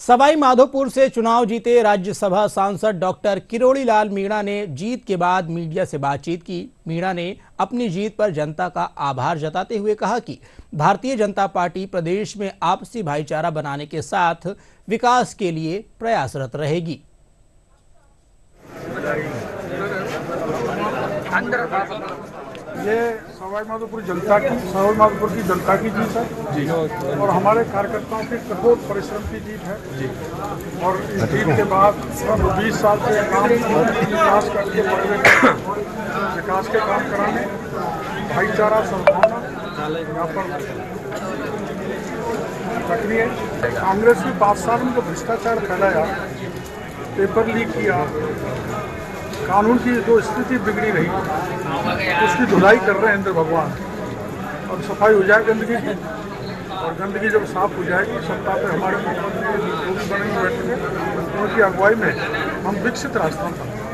सवाई माधोपुर से चुनाव जीते राज्यसभा सांसद डॉक्टर किरोड़ी लाल मीणा ने जीत के बाद मीडिया से बातचीत की। मीणा ने अपनी जीत पर जनता का आभार जताते हुए कहा कि भारतीय जनता पार्टी प्रदेश में आपसी भाईचारा बनाने के साथ विकास के लिए प्रयासरत रहेगी। ये सवाई माधोपुर की जनता की जीत है जी, और हमारे कार्यकर्ताओं के कठोर परिश्रम की जीत है जी। और इस जीत के बाद 20 साल से काम विकास करके विकास के काम कराने, भाईचारा सद्भावना यहाँ पर सक्रिय। कांग्रेस ने 5 साल में जो भ्रष्टाचार फैलाया, पेपर लीक किया, कानून की जो स्थिति बिगड़ी रही, उसकी धुलाई कर रहे हैं इंद्र भगवान। और सफाई हो जाए गंदगी की, और गंदगी जब साफ हो जाएगी, सत्ता पे हमारे मुख्यमंत्री जो भी बनेंगे बैठेंगे, उनकी अगुवाई में हम विकसित राजस्थान बनाएंगे।